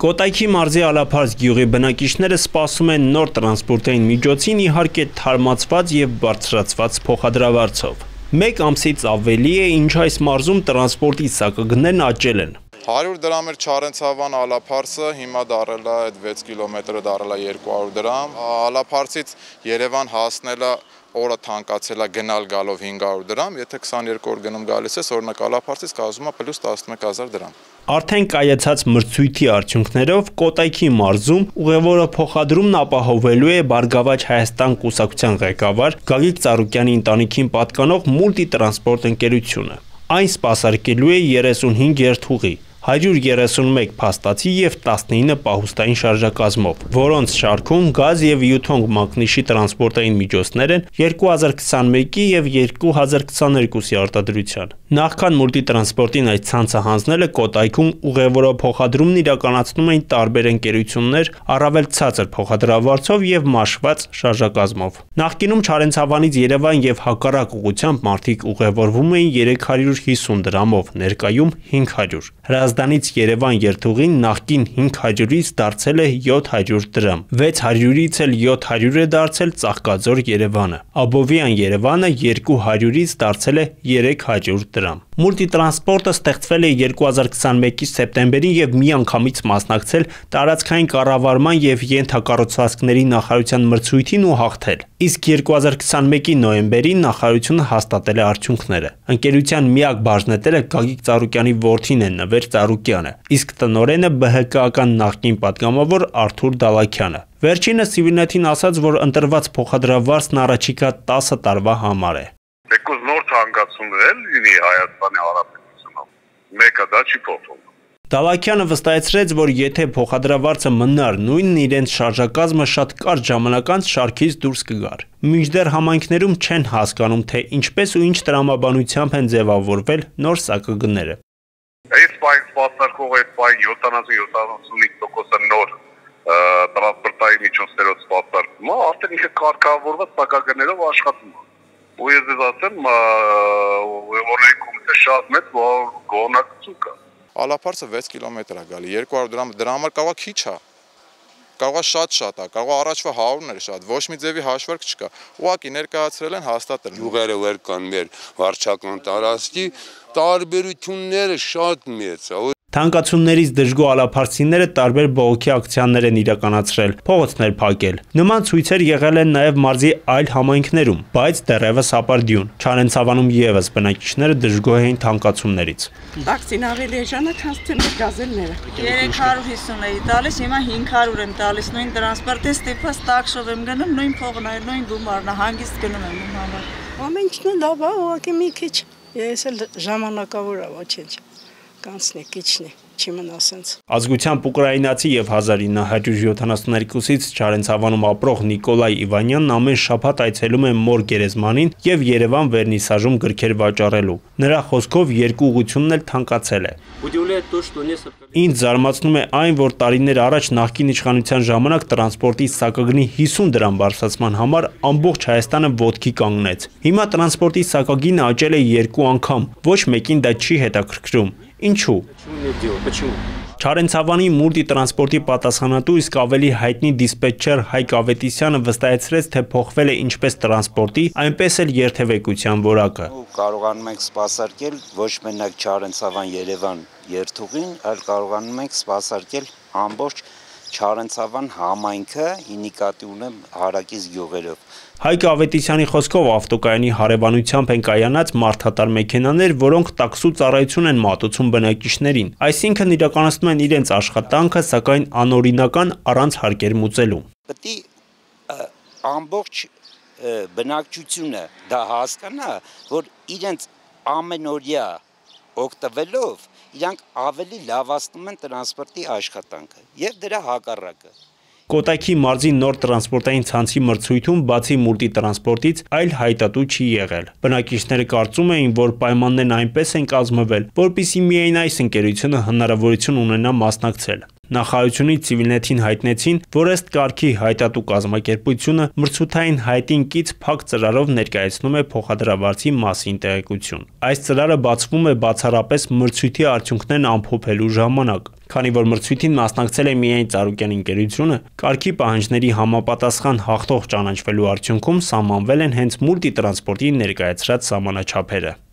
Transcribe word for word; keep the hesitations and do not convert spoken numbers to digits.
Կոտայքի մարզի Ալափարս գյուղի բնակիչները սպասում են նոր տրանսպորտային միջոցին, իհարկե թարմացված եւ բարձրացված փոխադրավարձով։ Մեկ ամսից ավելի է, ինչ այս մարզում տրանսպորտի սակագներն աճել են։ հարյուր դրամ էր Չարենցավան Ալափարսը, հիմա դարել է այդ վեց կիլոմետրը դարել է երկու հարյուր դրամ։ Ալափարսից Երևան հասնելը օրը թանկացել է գնալ գալով հինգ հարյուր դրամ, եթե քսաներկու օր գնում գալիս ես, օրինակ Ալափարսից կազմում է պլյուս տասնմեկ հազար դրամ։ Արդեն կայացած մրցույթի արդյունքներով Կոտայքի մարզում ուղևորը փոխադրումն ապահովելու է Բարգավաճ Հայաստան կուսակցության ղեկավար Գագիկ Ծառուկյանի ընտանիքին պատկանող մուլտիտրանսպորտ ընկերությունը։ Այն սպասարկելու է երեսունհինգ երթուղի, հարյուր երեսունմեկ փաստացի եւ տասնինը պահուստային շարժակազմով, որոնց շարքում գազ եւ յութոնգ մակնիշի տրանսպորտային միջոցներ են երկու հազար քսանմեկի եւ երկու հազար քսաներկուսի արտադրության։ Նախքան մուլտիտրանսպորտին այդ ցանցը հանձնելը Կոտայքում ուղևորը փոխադրումն իրականացնում էին տարբեր ընկերություններ, առավել ցածր փոխադրավարձով եւ մաշված շարժակազմով։ Նախկինում Չարենցավանից Երևան եւ հակառակ ուղղությամբ մարդիկ ուղևորվում էին երեք հարյուր հիսուն դրամով, ներկայում հինգ հարյուր։ Հրազդանից Երևան երթուղին նախկին հինգ հարյուրից դարձել է յոթ հարյուր դրամ, վեց հարյուրից էլ յոթ հարյուր է դարձել Ծաղկաձոր Երևանը, Աբովյան Երևանը երկու հարյուրից դարձել է երեք հարյուր դրամ։ Մուլտիտրանսպորտը ստեղծվել է երկու հազար քսանմեկի սեպտեմբերին եւ միանգամից մասնակցել տարածքային կառավարման եւ ենթակառուցվածքների նախարարության մրցույթին ու հաղթել։ Իսկ երկու հազար քսանմեկի նոյեմբերին նախարարությունը հաստատել է արդյունքները։ Ընկերության միակ բաժնետերը Գագիկ Ծառուկյանի որդին է Նվեր Ծառուկյանը, իսկ տնօրենը B H K-ական նախկին պատգամավոր Արթուր Դալաքյանը։ Վերջինը Սիվիլնետին ասաց, որ ընտրված փոխադրավարձն առաջիկա տասը տարվա համար է։ Եկուզ նոր թանկացումներ լինի Հայաստանի Հանրապետությունում, մեկը դա չի փոխվում։ Դալաքյանը վստահեցրեց, որ եթե փոխադրավարձը մնար նույնն, իրենց շարժակազմը շատ կարճ ժամանակ անց շարքից դուրս կգար։ Մինչդեռ համայնքներում չեն հասկանում, թե ինչպես ու ինչ տրամաբանությամբ են ձևավորվել նոր սակագները։ Այս պայն սպասարկող այդ պայն յոթանասուն յոթանասունհինգ տոկոսը նոր տրանսպորտային միջոցներով սպասարկում է, արդեն ինքը կարգավորված սակագներով աշխատում է։ Ու ես ձեզ ասեմ, ուղևորների կոմիտե շատ մեծ գոհնակցություն կա։ Ալափարսը վեց կիլոմետր է գալի, երկու հարյուր դրամ, դրա համար կարող է քիչ է, կարող է շատ շատ է, կարող է առաջվա հարյուրներ շատ, ոչ մի ձևի հաշվարկ չկա։ Ուղղակի ներկայացրել են, հաստատել։ Յուղերը վեր կան մեր վարչական տարածքի, տարբերությունները շատ մեծ է։ Թանկացումներից դժգոհ ալափարսցիները տարբեր բողոքի ակցիաներ են իրականացրել, փողոցներ փակել։ Նման ցույցեր եղել են նաև մարզի այլ համայնքներում, բայց դեռևս ապարդյուն։ Չարենցավանում եւս բնակիչները դժգոհ էին թանկացումներից։ Ակցին ավելի էժան է, քան թե գազելները։ երեք հարյուր հիսուն էի տալիս, հիմա հինգ հարյուր եմ տալիս, նույն տրանսպորտի ստիպված տաքսով եմ գնում, նույն փողն է, նույն գումարն է, հանգիստ գնում եմ իմ համար։ Ամեն ինչն է լավ է, ուղղակի մի քիչ։ Ես էլ ժամանակավոր է, ոչինչ։ Կանցնի, քիչնի, չի մնա ասենց։ Ազգությամբ ուկրաինացի եւ հազար ինը հարյուր յոթանասունհինգից Չարենցավանում ապրող Նիկոլայ Իվանյանն ամեն շաբաթ այցելում է մոր գերեզմանին եւ Երևան վերնիսաժում գրքեր վաճառելու։ Նրա խոսքով երկու ուղղությունն էլ թանկացել է։ Ինձ զարմացնում է այն, որ տարիներ առաջ նախկին իշխանության ժամանակ տրանսպորտի սակագնի հիսուն դրամ բարձրացման համար ամբողջ Հայաստանը ոտքի կանգնեց։ Հիմա տրանսպորտի սակագինը աճել է երկու անգամ, ոչ մեկին դա չի հետաքրքրում։ Ինչու՞։ Չարենցավանի մուլտիտրանսպորտի պատասխանատու իսկ ավելի հայտնի դիսպետչեր Հայկ Ավետիսյանը վստահեցրեց, թե փոխվել է ինչպես տրանսպորտի, այնպես էլ երթևեկության որակը։ Կարողանում ենք սպասարկել ոչ մենակ Չարենցավան-Երևան երթուղին, այլ կարողանում ենք սպասարկել ամբողջ Չարենցավան համայնքը, նկատի ունեմ հարակից գյուղերով։ Հայկ Ավետիսյանի խոսքով ավտոկայանի հարևանությամբ են կայանած մարդատար մեքենաներ, որոնք տաքսու ծառայություն են մատուցում բնակիչներին, այսինքն իրականացնում են իրենց աշխատանքը, սակայն անօրինական առանց հարկեր մուծելու։ Պետք է ամբողջ բնակչությունը դա հասկանա, որ իրենց ամենօրյա օգտվելով իրանք ավելի լավացնում են տրանսպորտի աշխատանքը եւ դրա հակառակը։ Կոտայքի մարզի նոր տրանսպորտային ցանցի մրցույթում բացի մուլտիտրանսպորտից այլ հայտատու չի եղել։ Բնակիչները կարծում էին, որ պայմաններն այնպես են կազմվել, որպեսզի միայն այս ընկերությունը հնարավորություն ունենա մասնակցել։ Նախարարությունից Civilnet-ին հայտնեցին, որ ըստ կարգի հայտատու կազմակերպությունը մրցութային հայտին կից փակ ծրարով ներկայացնում է փոխադրավարձի մասին տեղեկություն։ Այս ծրարը բացվում է բացառապես մրցույթի արդյունքներն ամփոփելու ժամանակ։ Քանի որ մրցույթին մասնակցել է միայն Ծառուկյանի ընկերությունը, կարգի պահանջների համապատասխան հաղթող ճանաչվելու արդյունքում սահմանվել են հենց մուլտիտրանսպորտի ներկայացրած սահմանաչափերը։